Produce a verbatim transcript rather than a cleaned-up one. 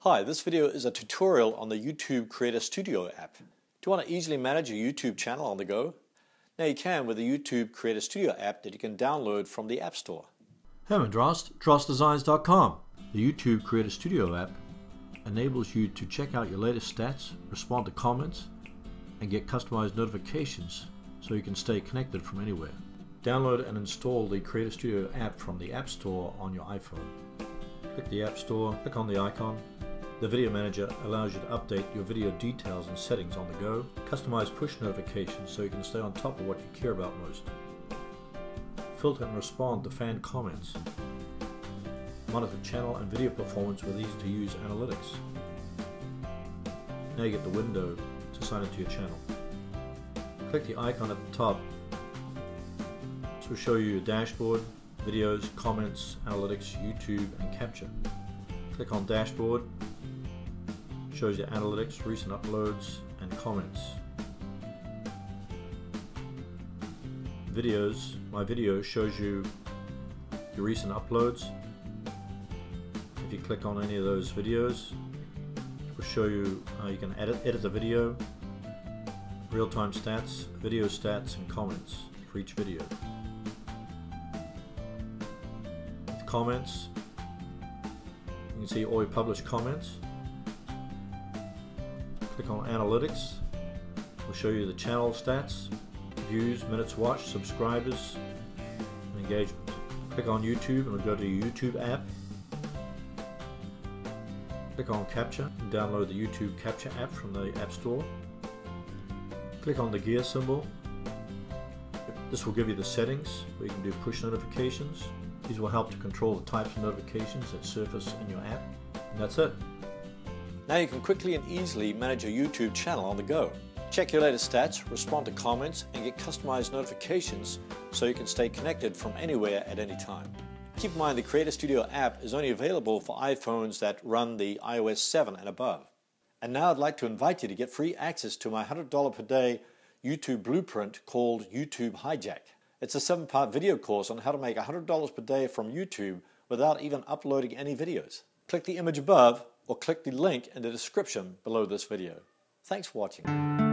Hi, this video is a tutorial on the YouTube Creator Studio app. Do you want to easily manage a YouTube channel on the go? Now you can with the YouTube Creator Studio app that you can download from the App Store. Hey, I'm Drost, drost designs dot com. The YouTube Creator Studio app enables you to check out your latest stats, respond to comments, and get customized notifications so you can stay connected from anywhere. Download and install the Creator Studio app from the App Store on your iPhone. Click the App Store, click on the icon. The Video Manager allows you to update your video details and settings on the go, customize push notifications so you can stay on top of what you care about most, filter and respond to fan comments, monitor channel and video performance with easy-to-use analytics. Now you get the window to sign into your channel. Click the icon at the top. This will show you your dashboard, videos, comments, analytics, YouTube, and capture. Click on Dashboard. Shows you analytics, recent uploads, and comments. Videos. My video shows you your recent uploads. If you click on any of those videos, it will show you uh, you can edit, edit the video, real-time stats, video stats, and comments for each video. With comments, you can see all your published comments. Click on Analytics. It will show you the channel stats, views, minutes watched, subscribers, and engagement. Click on YouTube and we'll go to your YouTube app. Click on Capture and download the YouTube Capture app from the App Store. Click on the gear symbol. This will give you the settings where you can do push notifications. These will help to control the types of notifications that surface in your app. And that's it. Now you can quickly and easily manage your YouTube channel on the go. Check your latest stats, respond to comments, and get customized notifications so you can stay connected from anywhere at any time. Keep in mind the Creator Studio app is only available for iPhones that run the i O S seven and above. And now I'd like to invite you to get free access to my one hundred dollars per day YouTube blueprint called YouTube Hijack. It's a seven-part video course on how to make one hundred dollars per day from YouTube without even uploading any videos. Click the image above or click the link in the description below this video. Thanks for watching.